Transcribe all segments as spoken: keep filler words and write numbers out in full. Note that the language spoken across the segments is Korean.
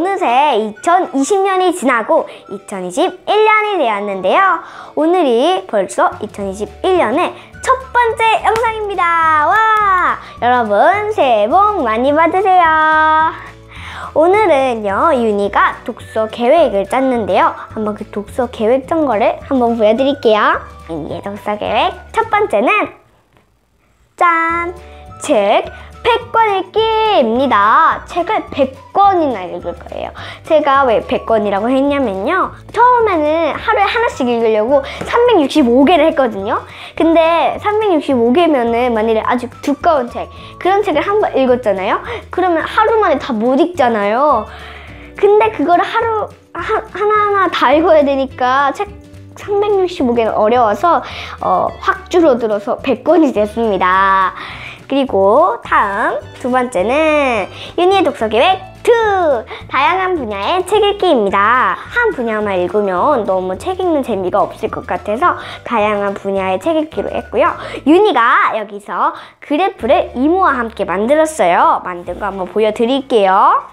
어느새 이천이십 년이 지나고 이천이십일 년이 되었는데요. 오늘이 벌써 이천이십일 년의 첫 번째 영상입니다. 와! 여러분 새해 복 많이 받으세요. 오늘은요, 윤희가 독서 계획을 짰는데요. 한번 그 독서 계획 짠 거를 한번 보여드릴게요. 윤희의 독서 계획 첫 번째는 짠! 책 백 권 읽기입니다. 책을 백 권이나 읽을 거예요. 제가 왜 백 권이라고 했냐면요, 처음에는 하루에 하나씩 읽으려고 삼백육십오 개를 했거든요. 근데 삼백육십오 개면은 만일에 아주 두꺼운 책, 그런 책을 한 번 읽었잖아요. 그러면 하루 만에 다 못 읽잖아요. 근데 그거를 하루 하, 하나하나 다 읽어야 되니까 책 삼백육십오 개는 어려워서 어, 확 줄어들어서 백 권이 됐습니다. 그리고 다음 두 번째는 윤희의 독서 계획 이. 다양한 분야의 책 읽기입니다. 한 분야만 읽으면 너무 책 읽는 재미가 없을 것 같아서 다양한 분야의 책 읽기로 했고요. 윤희가 여기서 그래프를 이모와 함께 만들었어요. 만든 거 한번 보여드릴게요.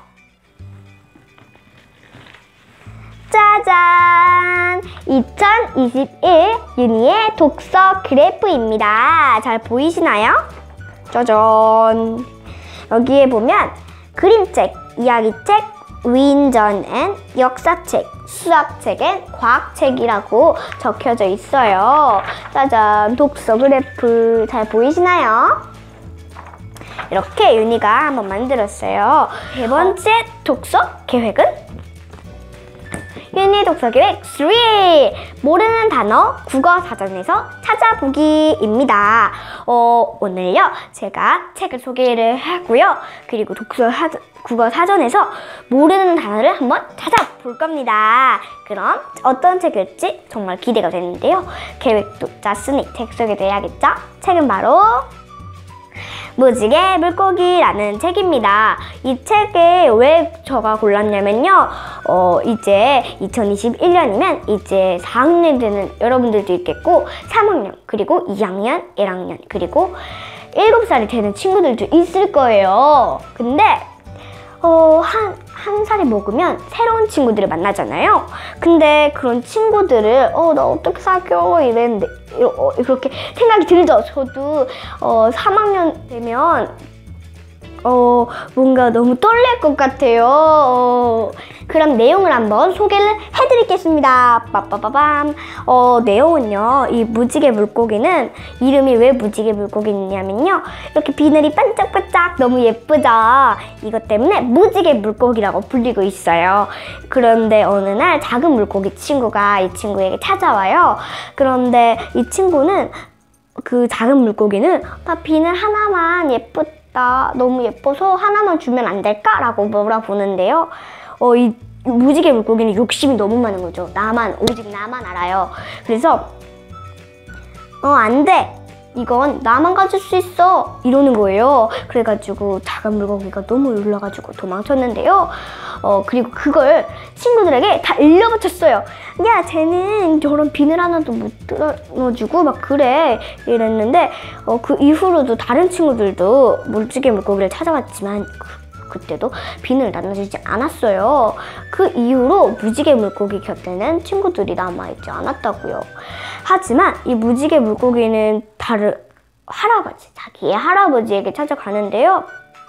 짜잔! 이천이십일 윤희의 독서 그래프입니다. 잘 보이시나요? 짜잔! 여기에 보면 그림책, 이야기책, 위인전엔 역사책, 수학책엔 과학책이라고 적혀져 있어요. 짜잔! 독서 그래프 잘 보이시나요? 이렇게 윤희가 한번 만들었어요. 세 번째 독서 계획은 윤희 독서 계획 삼! 모르는 단어 국어 사전에서 찾아보기입니다. 어, 오늘요, 제가 책을 소개를 하고요. 그리고 독서 사, 국어 사전에서 모르는 단어를 한번 찾아볼 겁니다. 그럼 어떤 책일지 정말 기대가 되는데요. 계획도 짰으니 책 소개도 해야겠죠? 책은 바로 무지개 물고기라는 책입니다. 이 책을 왜 제가 골랐냐면요, 어, 이제 이천이십일 년이면 이제 사 학년 되는 여러분들도 있겠고, 삼 학년, 그리고 이 학년, 일 학년, 그리고 일곱 살이 되는 친구들도 있을 거예요. 근데 어, 한, 한 살이 먹으면 새로운 친구들을 만나잖아요. 근데 그런 친구들을 어, 나 어떻게 사겨? 이랬는데 어, 그렇게 생각이 들죠. 저도 어, 삼 학년 되면 어, 뭔가 너무 떨릴 것 같아요. 어, 그럼 내용을 한번 소개를 해드리겠습니다. 빠빠빠밤. 어, 내용은요, 이 무지개 물고기는 이름이 왜 무지개 물고기냐면요, 이렇게 비늘이 반짝반짝 너무 예쁘죠. 이것 때문에 무지개 물고기라고 불리고 있어요. 그런데 어느 날 작은 물고기 친구가 이 친구에게 찾아와요. 그런데 이 친구는, 그 작은 물고기는 나 비늘 하나만 예쁘다, 너무 예뻐서 하나만 주면 안 될까? 라고 물어보는데요. 어, 이 무지개 물고기는 욕심이 너무 많은 거죠. 나만, 오직 나만 알아요. 그래서 어, 안 돼! 이건 나만 가질 수 있어! 이러는 거예요. 그래가지고 작은 물고기가 너무 놀라가지고 도망쳤는데요. 어, 그리고 그걸 친구들에게 다 일러바쳤어요. 야, 쟤는 저런 비늘 하나도 못 들어주고 막 그래. 이랬는데 어, 그 이후로도 다른 친구들도 무지개 물고기를 찾아왔지만 그, 그때도 비늘을 나눠주지 않았어요. 그 이후로 무지개 물고기 곁에는 친구들이 남아있지 않았다고요. 하지만 이 무지개 물고기는 다른 할아버지, 자기의 할아버지에게 찾아가는데요.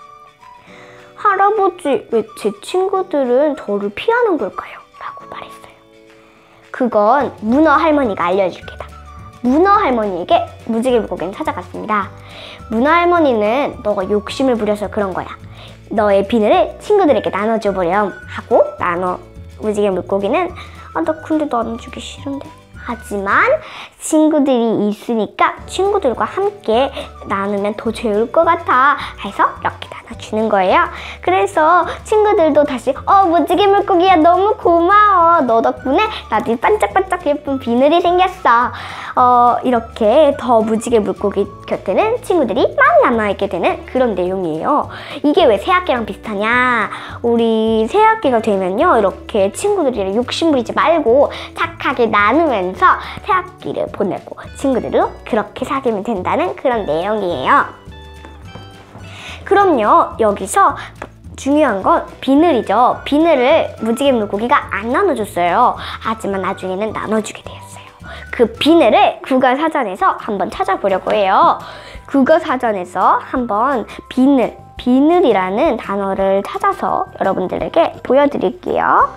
할아버지, 왜 제 친구들은 저를 피하는 걸까요? 라고 말했어요. 그건 문어 할머니가 알려줄 게다. 문어 할머니에게 무지개 물고기는 찾아갔습니다. 문어 할머니는 너가 욕심을 부려서 그런 거야. 너의 비늘을 친구들에게 나눠줘 보렴 하고, 나눠 무지개 물고기는 아, 나 근데 나눠주기 싫은데. 하지만 친구들이 있으니까 친구들과 함께 나누면 더 좋을 것 같아 해서 이렇게 나눠주는 거예요. 그래서 친구들도 다시 어, 무지개 물고기야, 너무 고마워. 너 덕분에 나도 반짝반짝 예쁜 비늘이 생겼어. 어, 이렇게 더 무지개 물고기 곁에는 친구들이 많이 남아있게 되는 그런 내용이에요. 이게 왜 새학기랑 비슷하냐? 우리 새학기가 되면요, 이렇게 친구들이랑 욕심부리지 말고 착하게 나누면서 새학기를 보내고 친구들도 그렇게 사귀면 된다는 그런 내용이에요. 그럼요, 여기서 중요한 건 비늘이죠. 비늘을 무지개 물고기가 안 나눠줬어요. 하지만 나중에는 나눠주게 되었어요. 그 비늘을 국어사전에서 한번 찾아보려고 해요. 국어사전에서 한번 비늘, 비늘이라는 단어를 찾아서 여러분들에게 보여드릴게요.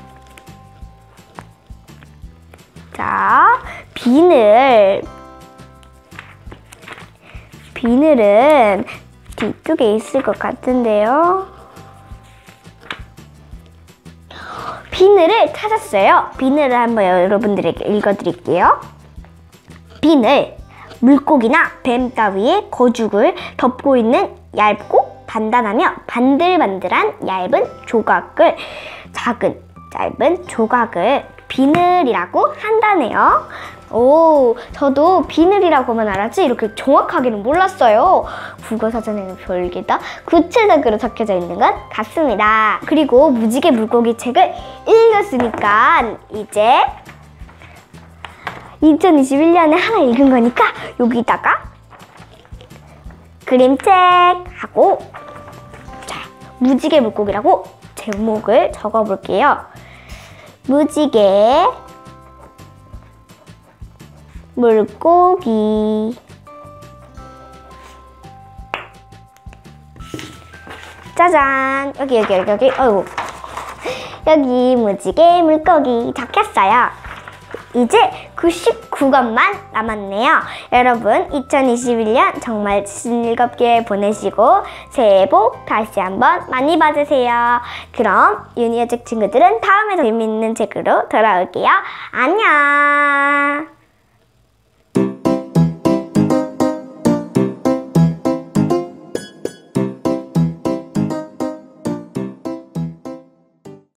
자, 비늘. 비늘은 뒤쪽에 있을 것 같은데요. 비늘을 찾았어요. 비늘을 한번 여러분들에게 읽어드릴게요. 비늘, 물고기나 뱀 따위의 거죽을 덮고 있는 얇고 단단하며 반들반들한 얇은 조각을, 작은 짧은 조각을 비늘이라고 한다네요. 오, 저도 비늘이라고만 알았지 이렇게 정확하게는 몰랐어요. 국어사전에는 별게 다 구체적으로 적혀져 있는 것 같습니다. 그리고 무지개 물고기 책을 읽었으니까 이제 이천이십일 년에 하나 읽은 거니까 여기다가 그림책 하고, 자, 무지개 물고기라고 제목을 적어볼게요. 무지개 물고기. 짜잔! 여기 여기 여기 여기 어이구 여기 무지개 물고기 적혔어요. 이제 구십구 권만 남았네요. 여러분 이천이십일 년 정말 즐겁게 보내시고 새해 복 다시 한번 많이 받으세요. 그럼 유니어책 친구들은 다음에 더 재밌는 책으로 돌아올게요. 안녕.